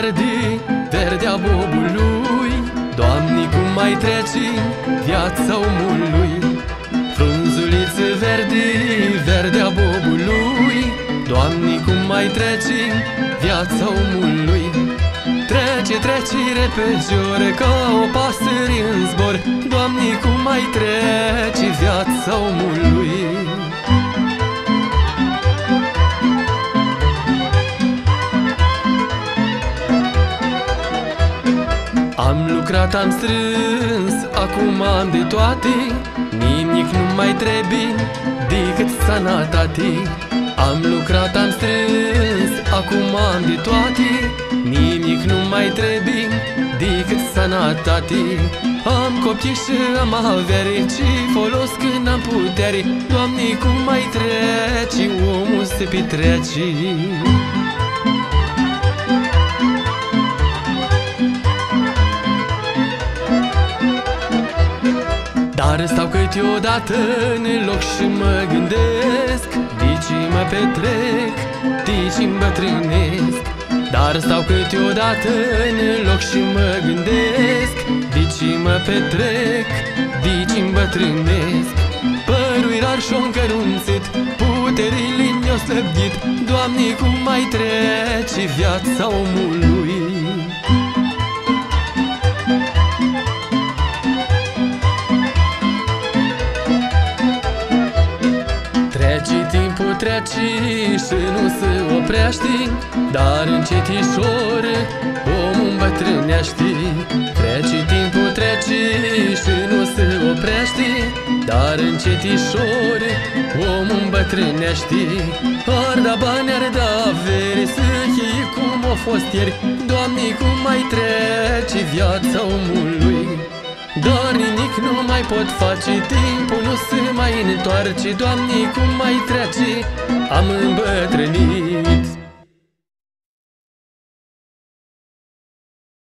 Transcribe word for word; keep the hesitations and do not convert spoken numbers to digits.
verde, verdea bobului. Doamne, cum mai trece viața omului. Frunzulițe verde, verdea bobului. Doamne, cum mai trece viața omului. Trece, trece repede ca o pasăre în zbor. Doamne, cum mai trece viața omului. Am lucrat, am strâns, acum am de toate. Nimic nu mai trebuie decât sănătate. Am lucrat, am strâns, acum am de toate. Nimic nu mai trebuie decât sănătate. Am copii și am avere, ce folos când am putere. Doamne, cum mai trece, omul se petrece. Dar stau câteodată în loc și mă gândesc de ce mă petrec, de ce îmbătrânesc. Dar stau câteodată în loc și mă gândesc de ce mă petrec, de ce îmbătrânesc. Părul rar și-o încărunțit, puterile ne-o slăbit. Doamne, cum mai trece viața omului. Trece timpul, trece și nu se oprește, dar încetișor omul îmbătrânește. Trece timpul, trece și nu se oprește, dar încetișor omul îmbătrânește. Ar da bani, ar da avere, să fie cum a fost ieri. Doamne, cum mai trece viața omului. Dar nimic nu mai pot face, timpul nu se mai întoarce. Doamne, cum mai trece, am îmbătrânit.